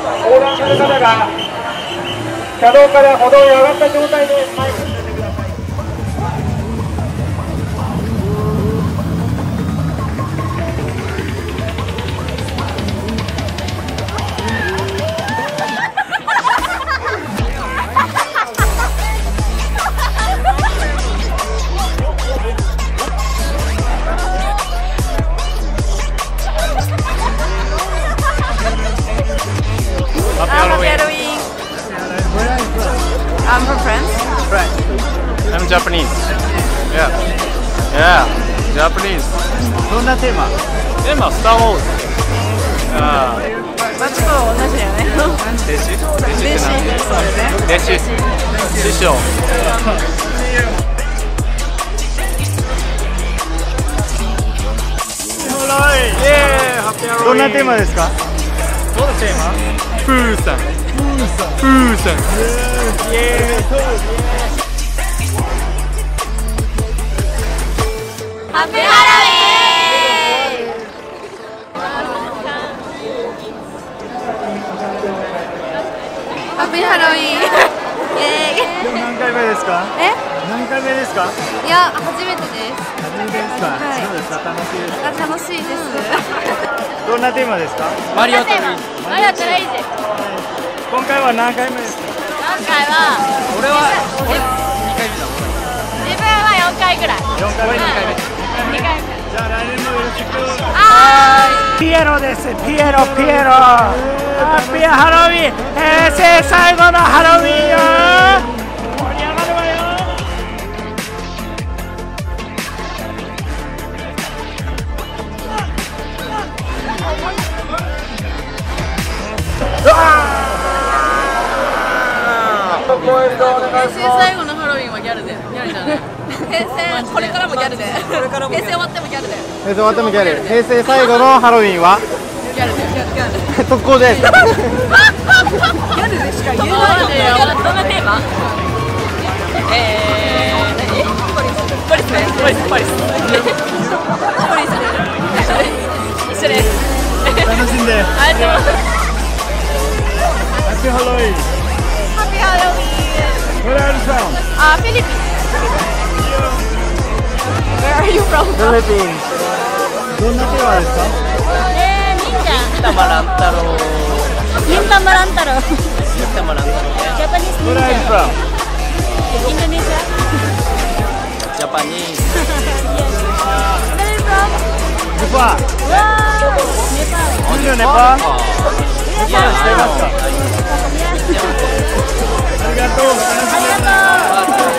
横断する方が車道から歩道へ上がった状態で前に進んでください。 I'm from France. I'm Japanese. Yeah. Yeah. Japanese. どんなテーマ？ テーマスターウォーズ。ああ。 まあちょっと同じだよね。 弟子？弟子って弟子。そうですね。 弟子。師匠。 どんなテーマですか？ どんなテーマ？プーさん。プーさん。 ハッピーハロウィーン。ハッピーハロウィーン。イエーイ。 何回目ですか？何回目ですか？ いや、初めてです。 初めてですか？ はいそうですか。楽しいですか？ 楽しいです。 どんなテーマですか？ マリオとルイージ。 マリオとルイージ。 今回は何回目ですか？ 今回は俺2回目だもん。 自分は4回ぐらい。 4回目。 2回目。 じゃあ来年もよろしく。 はピエロです。ピエロ。ハッピーハロウィーン。平成最後のハロウィーンよ。盛り上がるわよ。 平成最後のハロウィンはギャルで。ギャルじゃない。平成これからもギャルで。平成終わってもギャルで。 平成終わってもギャル。平成最後のハロウィンはギャルで。ギャルで。 特攻です。 ギャルでしか言えないよ。どんなテーマ？何？ポリスね。ポリス。ポリス一緒です。 楽しんで。 ありがとうございます。 ハッピーハロウィーン。 ハッピーハロウィーン。 Where are you from? Philippines. Where are you from? Philippines. どんなテーマですか？ 忍者。 たまらん太郎。 忍たまらん太郎。 たまらん太郎。 Japanese Where are you ninja. from? Indonesia. Japanese. Where are you from? Nepal. Wow. Nepal. Only Nepal? いや、 してますか？ありがとう。 ありがとう。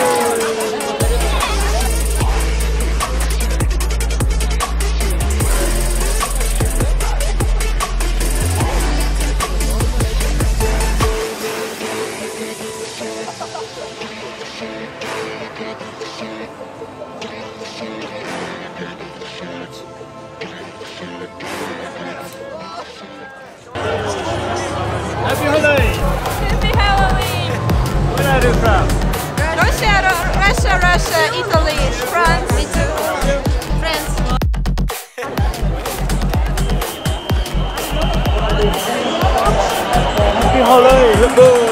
Happy Halloween. Happy Halloween. Where are you from? Russia, Italy, France. Me too. France. Happy Halloween. Let's go.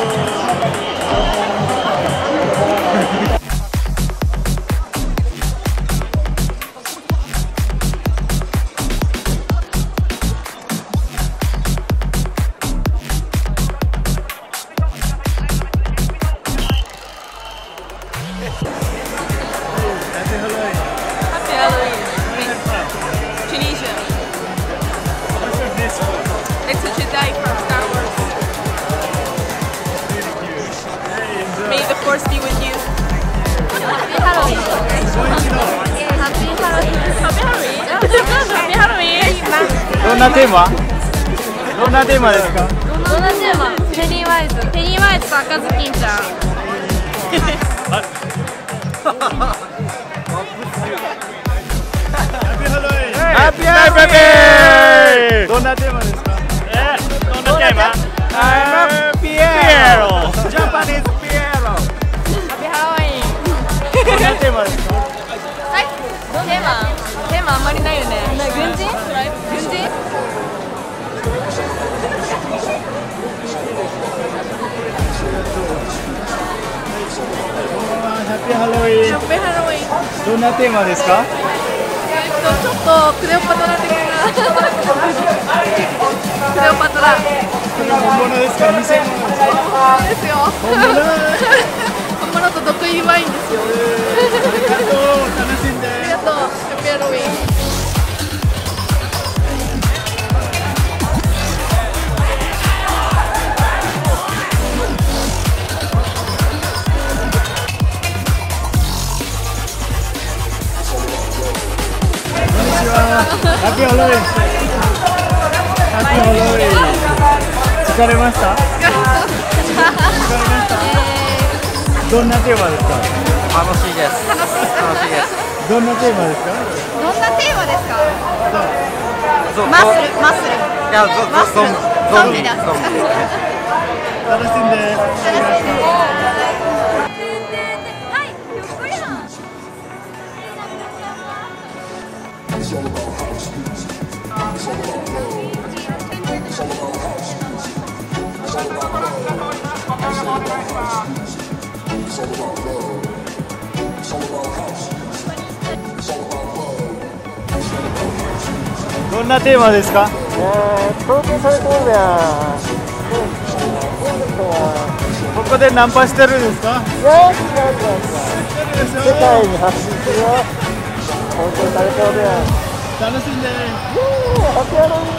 Happy Halloween. Tunisia. It's a Jedi from Star Wars. May the Force be with you. Happy Halloween. Happy Halloween. Happy Halloween. どんなテーマ？どんなテーマですか？ どんなテーマ？ペニーワイズ。ペニーワイズと赤ずきんちゃん。 ハッピーハロウィーン。どんなテーマですか？ どんなテーマ？ ピエロ。ジャパニーズピエロ。 Happy Halloween。 どんなテーマですか？ テーマあんまりないよね。軍人？軍人？ ハロウィン。 ハッピーハロウィン。 どんなテーマですか？ ちょっとクレオパトラ的な。クレオパトラ。 これ本物ですか？偽物ですか？ ですよ。本物と毒入りワインですよ。 ありがとう、楽しんで。 ありがとう。ハッピーハロウィン。 ハッピーハロウィン。ハッピーハロウィン。疲れました？疲れました？どんなテーマですか？ 楽しいです。楽しいです。 どんなテーマですか？ どんなテーマですか？ ゾマッスル。 いや、ゾンビ。 楽しんで。 はい、ゆっくりな。 どんなテーマですか？ 東京最高だ。 ここでナンパしてるんですか？ 世界に発信するよ。東京最高だよ。 楽しんで。 ハッピーハロウィン。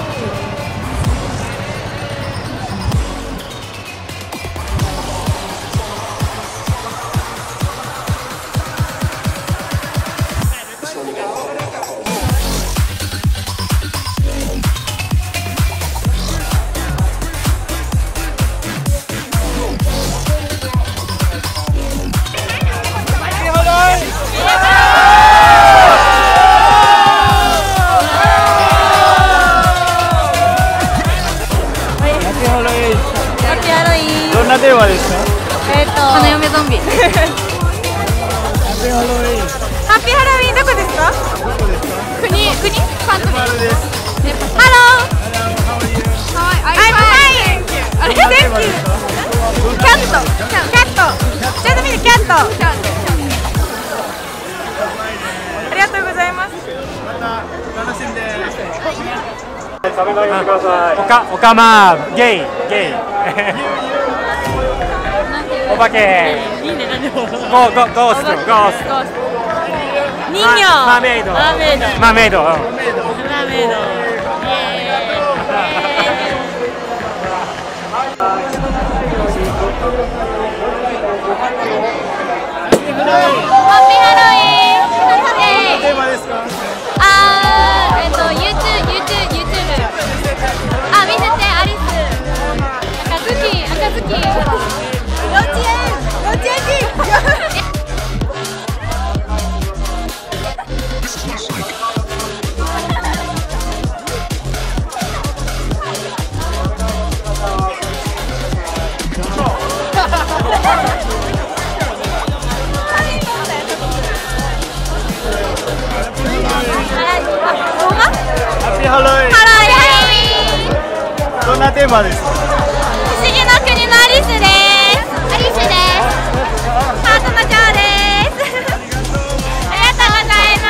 どんなテーマですか？ 花嫁ゾンビ。 ハッピーハロウィン。 ハッピーハロウィンどこですか？ どこですか？ 国カントリー。 ネパールです。 ハロー。I'm fine. あれ、 どんなテー Thank マで you. すか？ キャット。ちょっと見てキャット。ありがとうございます。 また楽しんで。 食べないでください。 おかまゲイお化けゴースト人形。 マーメイドテーマですか？ 見せてアリス。赤月。幼稚園ハッピーハロウィン。どんなテーマですか？ 不思議の国のアリスです。ハートのジョーです。ありがとうございます。